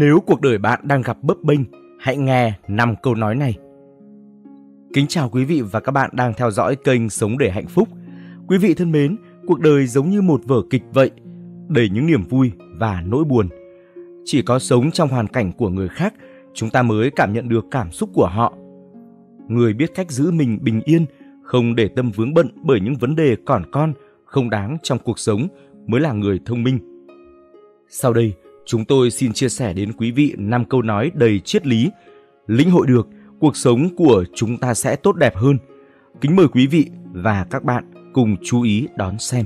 Nếu cuộc đời bạn đang gặp bấp bênh, hãy nghe 5 câu nói này. Kính chào quý vị và các bạn đang theo dõi kênh Sống để hạnh phúc. Quý vị thân mến, cuộc đời giống như một vở kịch vậy, đầy những niềm vui và nỗi buồn. Chỉ có sống trong hoàn cảnh của người khác, chúng ta mới cảm nhận được cảm xúc của họ. Người biết cách giữ mình bình yên, không để tâm vướng bận bởi những vấn đề còn con, không đáng trong cuộc sống mới là người thông minh. Sau đây, chúng tôi xin chia sẻ đến quý vị 5 câu nói đầy triết lý. Lĩnh hội được, cuộc sống của chúng ta sẽ tốt đẹp hơn. Kính mời quý vị và các bạn cùng chú ý đón xem.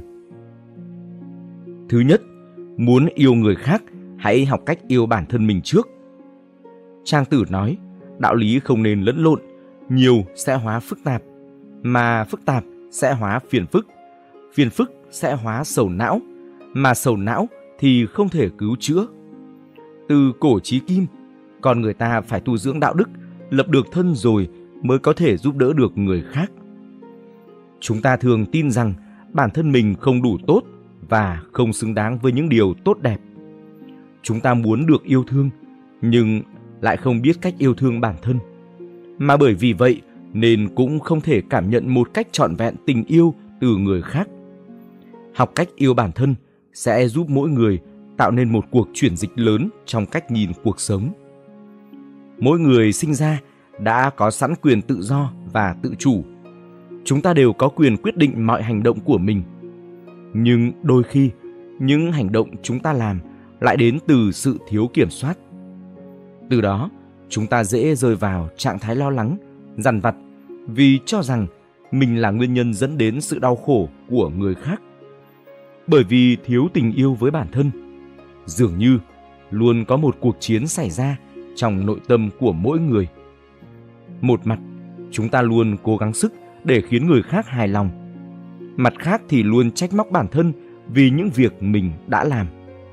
Thứ nhất, muốn yêu người khác, hãy học cách yêu bản thân mình trước. Trang Tử nói, đạo lý không nên lẫn lộn, nhiều sẽ hóa phức tạp, mà phức tạp sẽ hóa phiền phức sẽ hóa sầu não, mà sầu não thì không thể cứu chữa. Từ cổ chí kim, con người ta phải tu dưỡng đạo đức, lập được thân rồi mới có thể giúp đỡ được người khác. Chúng ta thường tin rằng bản thân mình không đủ tốt và không xứng đáng với những điều tốt đẹp. Chúng ta muốn được yêu thương, nhưng lại không biết cách yêu thương bản thân. Mà bởi vì vậy nên cũng không thể cảm nhận một cách trọn vẹn tình yêu từ người khác. Học cách yêu bản thân sẽ giúp mỗi người tạo nên một cuộc chuyển dịch lớn trong cách nhìn cuộc sống. Mỗi người sinh ra đã có sẵn quyền tự do và tự chủ. Chúng ta đều có quyền quyết định mọi hành động của mình. Nhưng đôi khi, những hành động chúng ta làm lại đến từ sự thiếu kiểm soát. Từ đó, chúng ta dễ rơi vào trạng thái lo lắng, dằn vặt vì cho rằng mình là nguyên nhân dẫn đến sự đau khổ của người khác. Bởi vì thiếu tình yêu với bản thân, dường như luôn có một cuộc chiến xảy ra trong nội tâm của mỗi người. Một mặt, chúng ta luôn cố gắng sức để khiến người khác hài lòng. Mặt khác thì luôn trách móc bản thân vì những việc mình đã làm.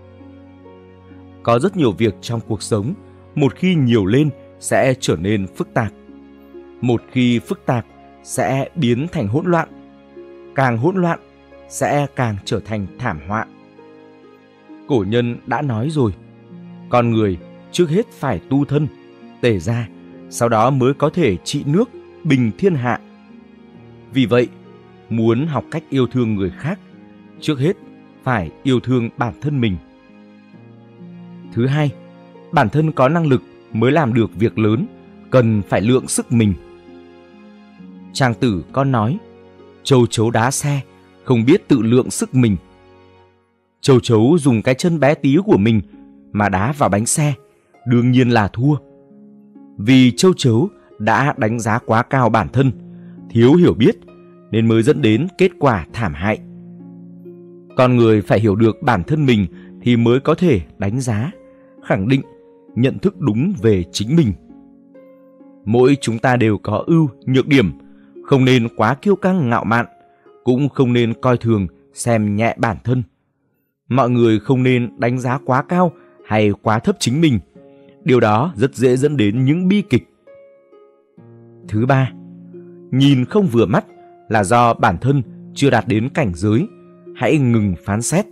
Có rất nhiều việc trong cuộc sống, một khi nhiều lên sẽ trở nên phức tạp. Một khi phức tạp sẽ biến thành hỗn loạn. Càng hỗn loạn sẽ càng trở thành thảm họa. Cổ nhân đã nói rồi, con người trước hết phải tu thân, tề gia, sau đó mới có thể trị nước, bình thiên hạ. Vì vậy, muốn học cách yêu thương người khác, trước hết phải yêu thương bản thân mình. Thứ hai, bản thân có năng lực mới làm được việc lớn, cần phải lượng sức mình. Trang Tử có nói, châu chấu đá xe, không biết tự lượng sức mình. Châu chấu dùng cái chân bé tí của mình mà đá vào bánh xe, đương nhiên là thua. Vì châu chấu đã đánh giá quá cao bản thân, thiếu hiểu biết nên mới dẫn đến kết quả thảm hại. Con người phải hiểu được bản thân mình thì mới có thể đánh giá, khẳng định, nhận thức đúng về chính mình. Mỗi chúng ta đều có ưu, nhược điểm, không nên quá kiêu căng ngạo mạn, cũng không nên coi thường, xem nhẹ bản thân. Mọi người không nên đánh giá quá cao hay quá thấp chính mình. Điều đó rất dễ dẫn đến những bi kịch. Thứ ba, nhìn không vừa mắt là do bản thân chưa đạt đến cảnh giới. Hãy ngừng phán xét.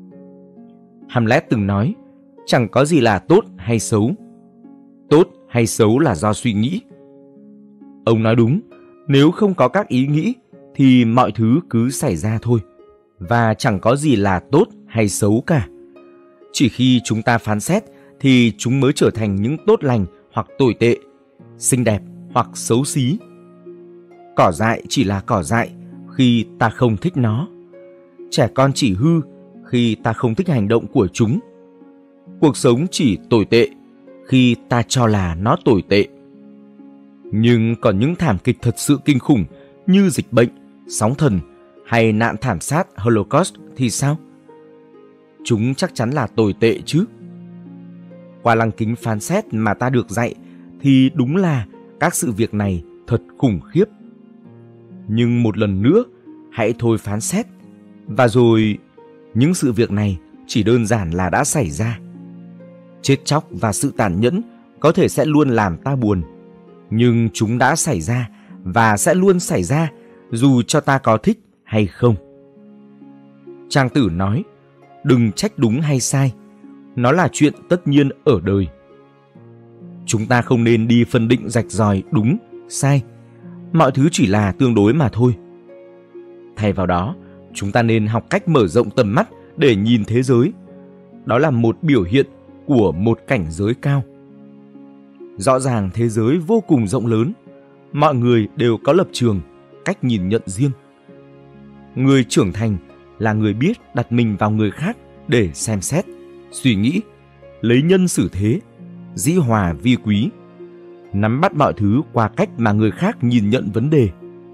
Hamlet từng nói, chẳng có gì là tốt hay xấu. Tốt hay xấu là do suy nghĩ. Ông nói đúng, nếu không có các ý nghĩ thì mọi thứ cứ xảy ra thôi. Và chẳng có gì là tốt hay xấu cả. Chỉ khi chúng ta phán xét thì chúng mới trở thành những tốt lành hoặc tồi tệ, xinh đẹp hoặc xấu xí. Cỏ dại chỉ là cỏ dại khi ta không thích nó. Trẻ con chỉ hư khi ta không thích hành động của chúng. Cuộc sống chỉ tồi tệ khi ta cho là nó tồi tệ. Nhưng còn những thảm kịch thật sự kinh khủng như dịch bệnh, sóng thần hay nạn thảm sát Holocaust thì sao? Chúng chắc chắn là tồi tệ chứ. Qua lăng kính phán xét mà ta được dạy thì đúng là các sự việc này thật khủng khiếp. Nhưng một lần nữa, hãy thôi phán xét. Và rồi, những sự việc này chỉ đơn giản là đã xảy ra. Chết chóc và sự tàn nhẫn có thể sẽ luôn làm ta buồn. Nhưng chúng đã xảy ra và sẽ luôn xảy ra dù cho ta có thích hay không. Trang Tử nói, đừng trách đúng hay sai, nó là chuyện tất nhiên ở đời. Chúng ta không nên đi phân định rạch ròi đúng, sai. Mọi thứ chỉ là tương đối mà thôi. Thay vào đó, chúng ta nên học cách mở rộng tầm mắt để nhìn thế giới. Đó là một biểu hiện của một cảnh giới cao. Rõ ràng thế giới vô cùng rộng lớn. Mọi người đều có lập trường, cách nhìn nhận riêng. Người trưởng thành là người biết đặt mình vào người khác để xem xét, suy nghĩ, lấy nhân xử thế, dĩ hòa vi quý, nắm bắt mọi thứ qua cách mà người khác nhìn nhận vấn đề.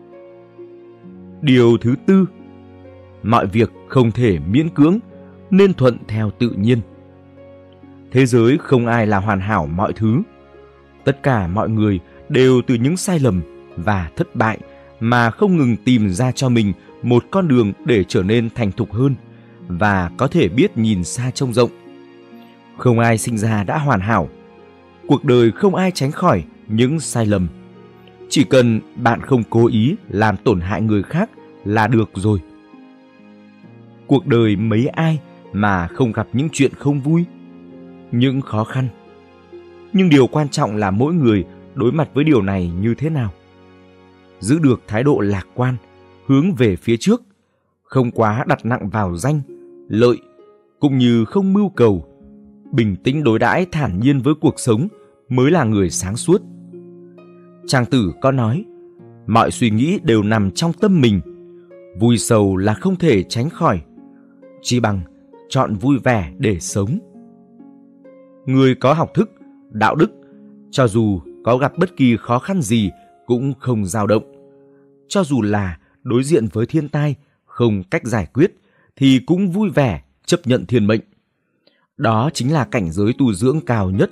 Điều thứ tư, mọi việc không thể miễn cưỡng, nên thuận theo tự nhiên. Thế giới không ai là hoàn hảo mọi thứ. Tất cả mọi người đều từ những sai lầm và thất bại mà không ngừng tìm ra cho mình một con đường để trở nên thành thục hơn và có thể biết nhìn xa trông rộng. Không ai sinh ra đã hoàn hảo. Cuộc đời không ai tránh khỏi những sai lầm. Chỉ cần bạn không cố ý làm tổn hại người khác là được rồi. Cuộc đời mấy ai mà không gặp những chuyện không vui, những khó khăn. Nhưng điều quan trọng là mỗi người đối mặt với điều này như thế nào. Giữ được thái độ lạc quan, hướng về phía trước, không quá đặt nặng vào danh, lợi, cũng như không mưu cầu. Bình tĩnh đối đãi thản nhiên với cuộc sống mới là người sáng suốt. Trang Tử có nói, mọi suy nghĩ đều nằm trong tâm mình, vui sầu là không thể tránh khỏi, chỉ bằng chọn vui vẻ để sống. Người có học thức, đạo đức, cho dù có gặp bất kỳ khó khăn gì cũng không dao động. Cho dù là đối diện với thiên tai, không cách giải quyết, thì cũng vui vẻ chấp nhận thiên mệnh. Đó chính là cảnh giới tu dưỡng cao nhất.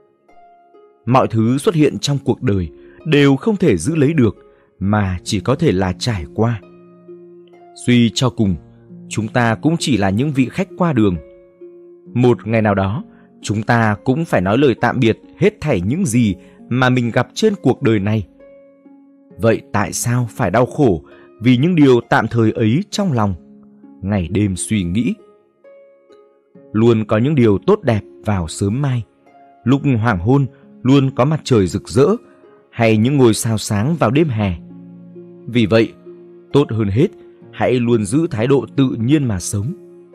Mọi thứ xuất hiện trong cuộc đời đều không thể giữ lấy được, mà chỉ có thể là trải qua. Suy cho cùng, chúng ta cũng chỉ là những vị khách qua đường. Một ngày nào đó, chúng ta cũng phải nói lời tạm biệt hết thảy những gì mà mình gặp trên cuộc đời này. Vậy tại sao phải đau khổ vì những điều tạm thời ấy trong lòng, ngày đêm suy nghĩ? Luôn có những điều tốt đẹp vào sớm mai. Lúc hoàng hôn luôn có mặt trời rực rỡ, hay những ngôi sao sáng vào đêm hè. Vì vậy, tốt hơn hết, hãy luôn giữ thái độ tự nhiên mà sống.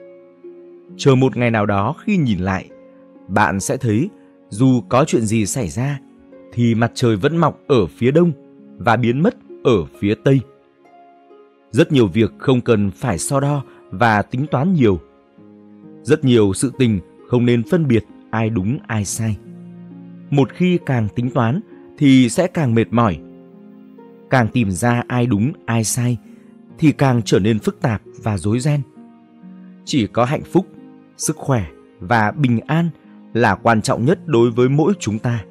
Chờ một ngày nào đó khi nhìn lại, bạn sẽ thấy dù có chuyện gì xảy ra, thì mặt trời vẫn mọc ở phía đông và biến mất ở phía tây. Rất nhiều việc không cần phải so đo và tính toán nhiều. Rất nhiều sự tình không nên phân biệt ai đúng ai sai. Một khi càng tính toán thì sẽ càng mệt mỏi. Càng tìm ra ai đúng ai sai thì càng trở nên phức tạp và rối ren. Chỉ có hạnh phúc, sức khỏe và bình an là quan trọng nhất đối với mỗi chúng ta.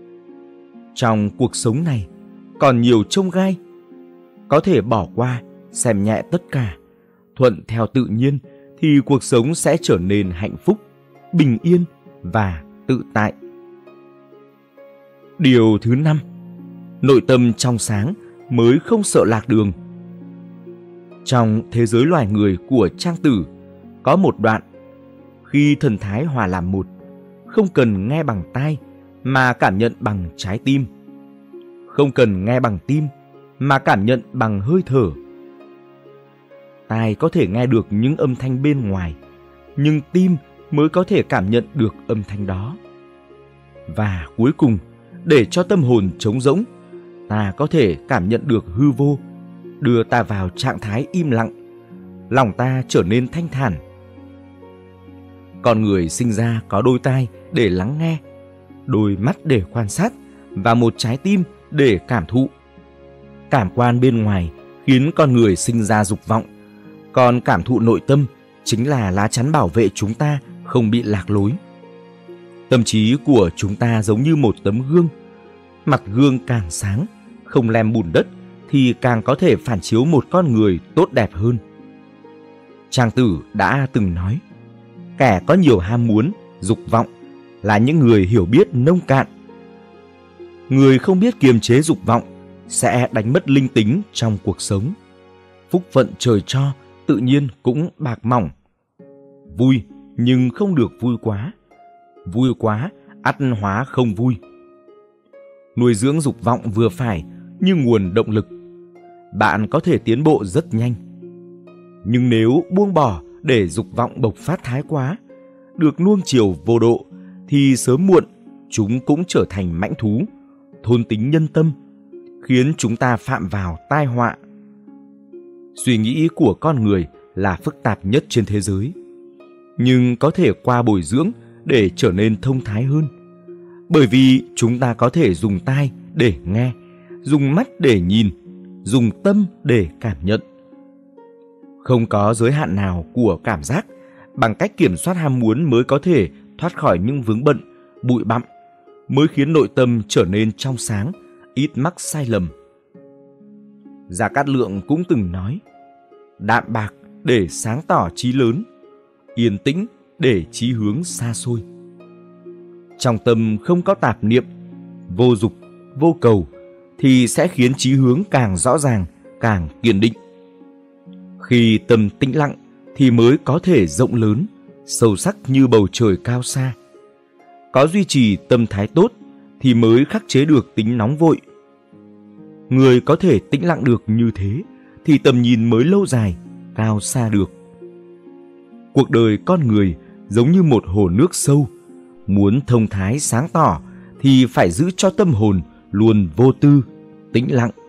Trong cuộc sống này còn nhiều chông gai. Có thể bỏ qua, xem nhẹ tất cả, thuận theo tự nhiên thì cuộc sống sẽ trở nên hạnh phúc, bình yên và tự tại. Điều thứ 5, nội tâm trong sáng mới không sợ lạc đường. Trong thế giới loài người của Trang Tử có một đoạn: khi thần thái hòa làm một, không cần nghe bằng tai mà cảm nhận bằng trái tim, không cần nghe bằng tim mà cảm nhận bằng hơi thở. Tai có thể nghe được những âm thanh bên ngoài, nhưng tim mới có thể cảm nhận được âm thanh đó. Và cuối cùng, để cho tâm hồn trống rỗng, ta có thể cảm nhận được hư vô, đưa ta vào trạng thái im lặng, lòng ta trở nên thanh thản. Con người sinh ra có đôi tai để lắng nghe, đôi mắt để quan sát và một trái tim để cảm thụ. Cảm quan bên ngoài khiến con người sinh ra dục vọng, còn cảm thụ nội tâm chính là lá chắn bảo vệ chúng ta không bị lạc lối. Tâm trí của chúng ta giống như một tấm gương. Mặt gương càng sáng, không lem bùn đất, thì càng có thể phản chiếu một con người tốt đẹp hơn. Trang Tử đã từng nói, kẻ có nhiều ham muốn, dục vọng là những người hiểu biết nông cạn. Người không biết kiềm chế dục vọng sẽ đánh mất linh tính trong cuộc sống. Phúc phận trời cho, tự nhiên cũng bạc mỏng. Vui nhưng không được vui quá, Vui quá, ắt hóa không vui. Nuôi dưỡng dục vọng vừa phải như nguồn động lực. Bạn có thể tiến bộ rất nhanh. Nhưng nếu buông bỏ để dục vọng bộc phát thái quá, được nuông chiều vô độ, thì sớm muộn chúng cũng trở thành mãnh thú, thôn tính nhân tâm, khiến chúng ta phạm vào tai họa. Suy nghĩ của con người là phức tạp nhất trên thế giới, nhưng có thể qua bồi dưỡng để trở nên thông thái hơn. Bởi vì chúng ta có thể dùng tai để nghe, dùng mắt để nhìn, dùng tâm để cảm nhận. Không có giới hạn nào của cảm giác. Bằng cách kiểm soát ham muốn mới có thể thoát khỏi những vướng bận, bụi bặm, mới khiến nội tâm trở nên trong sáng, ít mắc sai lầm. Gia Cát Lượng cũng từng nói: đạm bạc để sáng tỏ chí lớn, yên tĩnh để chí hướng xa xôi. Trong tâm không có tạp niệm, vô dục, vô cầu, thì sẽ khiến chí hướng càng rõ ràng, càng kiên định. Khi tâm tĩnh lặng thì mới có thể rộng lớn, sâu sắc như bầu trời cao xa. Có duy trì tâm thái tốt thì mới khắc chế được tính nóng vội. Người có thể tĩnh lặng được như thế thì tầm nhìn mới lâu dài, cao xa được. Cuộc đời con người giống như một hồ nước sâu. Muốn thông thái sáng tỏ thì phải giữ cho tâm hồn luôn vô tư, tĩnh lặng.